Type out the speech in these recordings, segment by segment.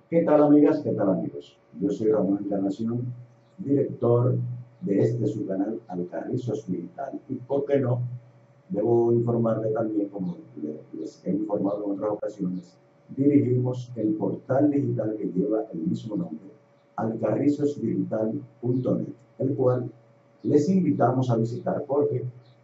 ¿Qué tal amigas? ¿Qué tal amigos? Yo soy Ramón Encarnación, director de este su canal Alcarrizos Digital. Y por qué no, debo informarle también, como les he informado en otras ocasiones, dirigimos el portal digital que lleva el mismo nombre, alcarrizosdigital.net, el cual les invitamos a visitar porque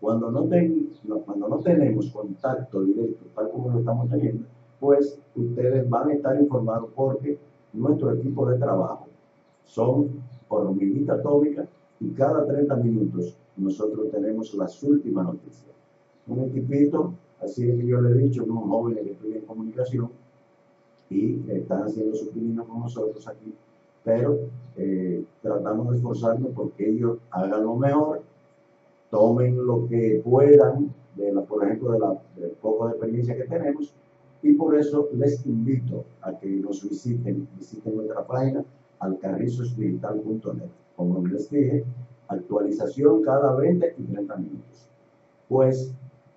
cuando no tenemos contacto directo, tal como lo estamos teniendo, pues ustedes van a estar informados porque nuestro equipo de trabajo son hormiguita atómica y cada 30 minutos nosotros tenemos las últimas noticias. Un equipito, así es que yo le he dicho, unos jóvenes que estudian comunicación y están haciendo su pininos con nosotros aquí, pero tratamos de esforzarnos porque ellos hagan lo mejor, tomen lo que puedan, por ejemplo, del poco de experiencia que tenemos, y por eso les invito a que nos visiten nuestra página alcarrizosdigital.net. Como les dije, actualización cada 20 y 30 minutos. Pues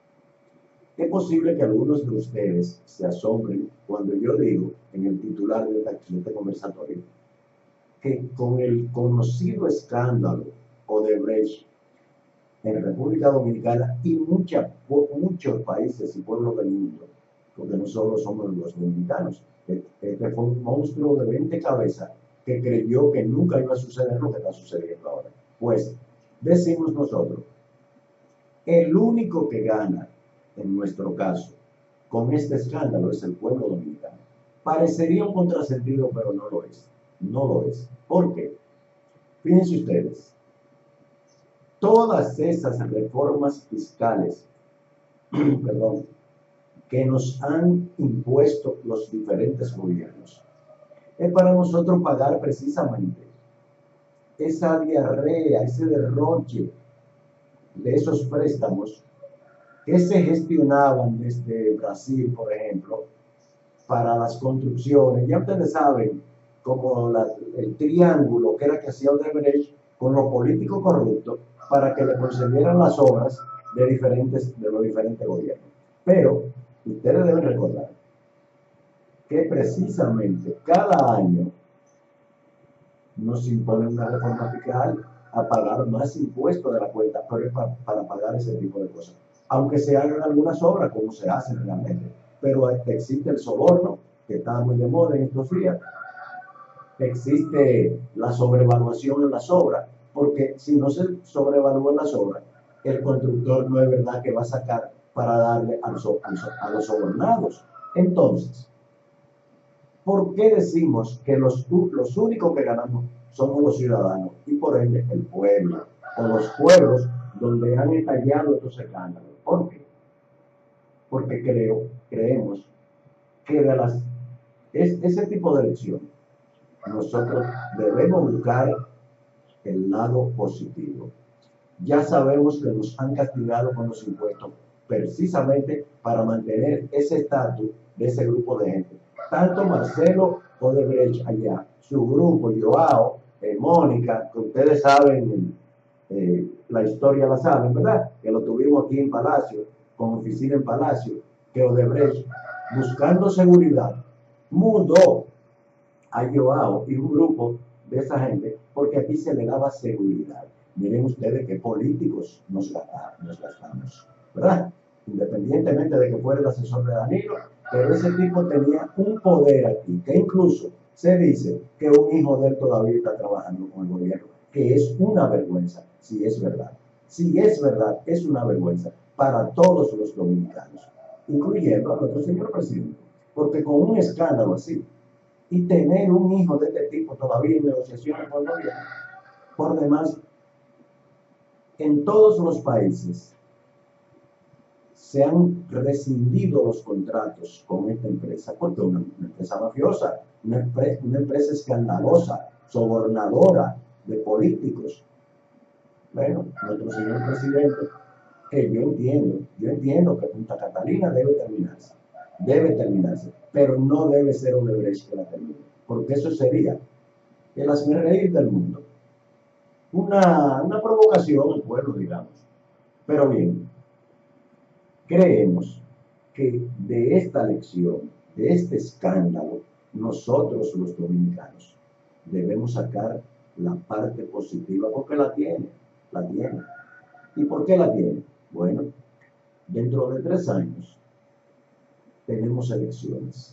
es posible que algunos de ustedes se asombren cuando yo digo en el titular de este conversatorio que con el conocido escándalo Odebrecht en República Dominicana y muchos países y pueblos del mundo, porque no solo somos los dominicanos. Este fue un monstruo de 20 cabezas que creyó que nunca iba a suceder lo que está sucediendo ahora. Pues decimos nosotros, el único que gana, en nuestro caso, con este escándalo es el pueblo dominicano. Parecería un contrasentido, pero no lo es. No lo es. ¿Por qué? Fíjense ustedes, todas esas reformas fiscales, perdón, que nos han impuesto los diferentes gobiernos, es para nosotros pagar precisamente esa diarrea, ese derroche de esos préstamos que se gestionaban desde Brasil, por ejemplo, para las construcciones. Ya ustedes saben, como el triángulo que era que hacía Odebrecht con los políticos corruptos para que le concedieran las obras de los diferentes gobiernos. Pero ustedes deben recordar que precisamente cada año nos impone una reforma fiscal a pagar más impuestos de la cuenta, pero es para pagar ese tipo de cosas. Aunque se hagan algunas obras, como se hacen realmente, pero existe el soborno, que está muy de moda en estos días, existe la sobrevaluación en las obras, porque si no se sobrevalúan las obras, el constructor no es verdad que va a sacar para darle a los sobornados. Entonces, ¿por qué decimos que los únicos que ganamos somos los ciudadanos y por ende el pueblo o los pueblos donde han estallado estos escándalos? ¿Por qué? Porque creemos que ese tipo de elección nosotros debemos buscar el lado positivo. Ya sabemos que nos han castigado con los impuestos precisamente para mantener ese estatus de ese grupo de gente. Tanto Marcelo Odebrecht allá, su grupo, Joao, Mónica, que ustedes saben, la historia la saben, ¿verdad? Que lo tuvimos aquí en Palacio, con oficina en Palacio, que Odebrecht, buscando seguridad, mudó a Joao y un grupo de esa gente, porque aquí se le daba seguridad. Miren ustedes qué políticos nos gastamos, ¿verdad? Independientemente de que fuera el asesor de Danilo, pero ese tipo tenía un poder aquí, que incluso se dice que un hijo de él todavía está trabajando con el gobierno, que es una vergüenza, si es verdad. Si es verdad, es una vergüenza para todos los dominicanos, incluyendo a nuestro señor presidente, porque con un escándalo así, y tener un hijo de este tipo todavía en negociaciones con el gobierno. Por demás, en todos los países se han rescindido los contratos con esta empresa, porque una empresa mafiosa, una empresa escandalosa, sobornadora de políticos. Bueno, nuestro señor presidente, que yo entiendo que Punta Catalina debe terminarse, pero no debe ser Odebrecht que la termine, porque eso sería el hazmerreír del mundo. Una provocación al pueblo, digamos. Pero bien, creemos que de esta lección, de este escándalo, nosotros los dominicanos debemos sacar la parte positiva porque la tiene, la tiene. ¿Y por qué la tiene? Bueno, dentro de 3 años tenemos elecciones.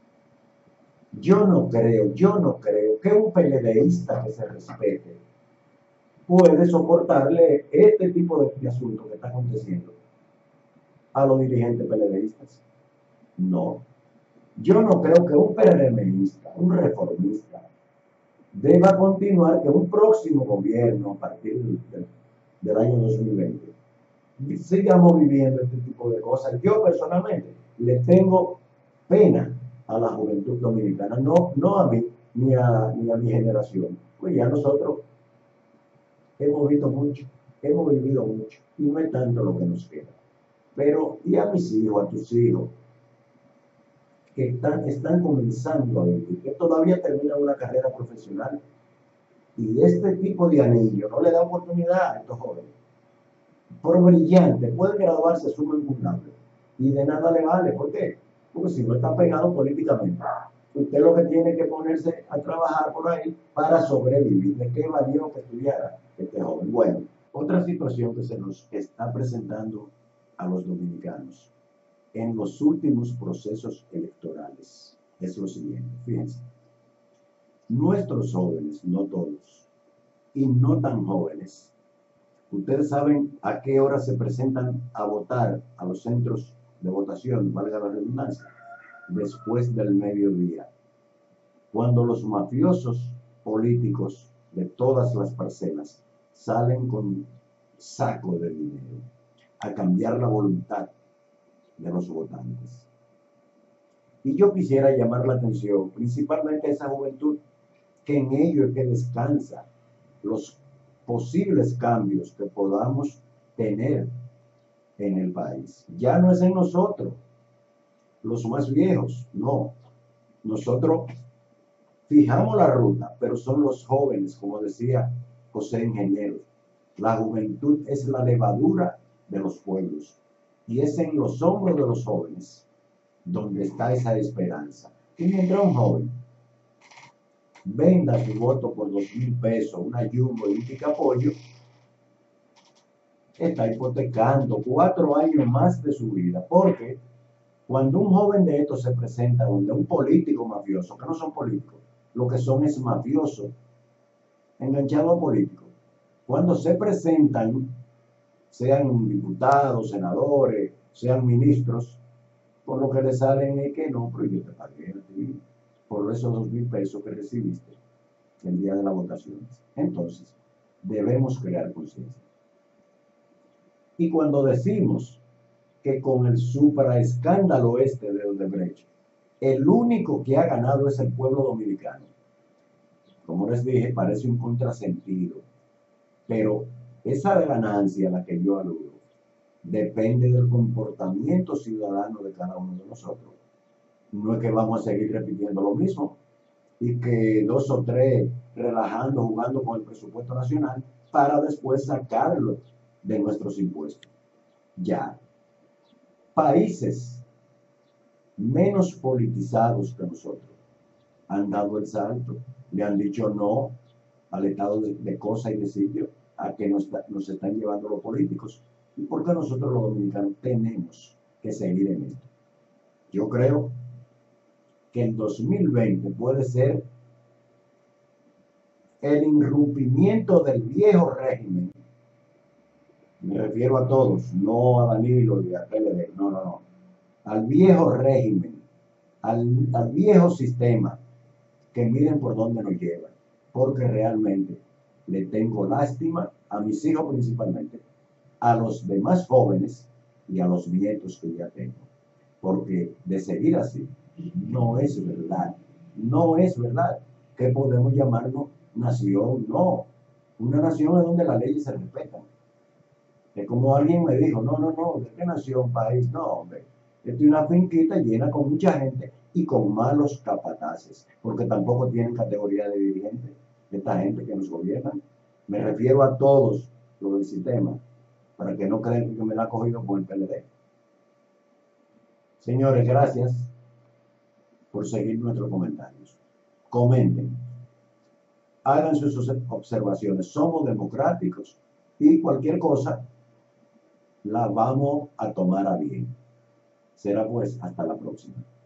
Yo no creo que un PLDista que se respete puede soportarle este tipo de asunto que está aconteciendo a los dirigentes PLDistas. No. Yo no creo que un PRMista, un reformista, deba continuar que un próximo gobierno a partir del año 2020 sigamos viviendo este tipo de cosas. Yo personalmente le tengo pena a la juventud dominicana, no a mí ni a mi generación, pues ya nosotros hemos visto mucho, hemos vivido mucho y no es tanto lo que nos queda. Pero y a mis hijos, a tus hijos, que están comenzando a vivir, que todavía terminan una carrera profesional, y este tipo de anillo no le da oportunidad a estos jóvenes. Por brillante, puede graduarse suma incumplable y de nada le vale. ¿Por qué? Porque si no está pegado políticamente, usted lo que tiene que ponerse a trabajar por ahí para sobrevivir. ¿De qué valió que estudiara este joven? Bueno, otra situación que se nos está presentando a los dominicanos en los últimos procesos electorales es lo siguiente. Fíjense, nuestros jóvenes, no todos, y no tan jóvenes, ustedes saben a qué hora se presentan a votar a los centros de votación, valga la redundancia, después del mediodía, cuando los mafiosos políticos de todas las parcelas salen con saco de dinero a cambiar la voluntad de los votantes. Y yo quisiera llamar la atención principalmente a esa juventud, que en ello es que descansa los posibles cambios que podamos tener en el país. Ya no es en nosotros, los más viejos, no. Nosotros fijamos la ruta, pero son los jóvenes, como decía José Ingeniero. La juventud es la levadura de los pueblos y es en los hombros de los jóvenes donde está esa esperanza. Y mientras un joven venda su voto por 2,000 pesos, una Jumbo y un picapollo, está hipotecando 4 años más de su vida, porque cuando un joven de estos se presenta donde un político mafioso, que no son políticos, lo que son es mafiosos, enganchados a políticos, cuando se presentan, sean diputados, senadores, sean ministros, por lo que le salen es que no, pero yo te pagué a ti por esos 2,000 pesos que recibiste el día de las votaciones. Entonces, debemos crear conciencia. Y cuando decimos que con el supraescándalo este de Odebrecht, el único que ha ganado es el pueblo dominicano, como les dije, parece un contrasentido, pero esa ganancia a la que yo aludo depende del comportamiento ciudadano de cada uno de nosotros. No es que vamos a seguir repitiendo lo mismo y que 2 o 3 relajando, jugando con el presupuesto nacional para después sacarlo de nuestros impuestos. Ya, países menos politizados que nosotros han dado el salto, le han dicho no al estado de cosa y de sitio a que nos están llevando los políticos. ¿Y por qué nosotros los dominicanos tenemos que seguir en esto? Yo creo que el 2020 puede ser el irrumpimiento del viejo régimen. Me refiero a todos, no a Danilo y a PLD, no. Al viejo régimen, al viejo sistema, que miren por dónde nos lleva, porque realmente le tengo lástima a mis hijos principalmente, a los demás jóvenes y a los nietos que ya tengo, porque de seguir así no es verdad que podemos llamarnos nación. No, una nación es donde las leyes se respetan. Es como alguien me dijo, no, ¿de qué nación, país? No, hombre, esta es una finquita llena con mucha gente y con malos capataces, porque tampoco tienen categoría de dirigente esta gente que nos gobierna. Me refiero a todos los del sistema, para que no crean que me la ha cogido con el PLD. Señores, gracias. por seguir nuestros comentarios. Comenten, hagan sus observaciones, somos democráticos y cualquier cosa la vamos a tomar a bien. Será pues hasta la próxima.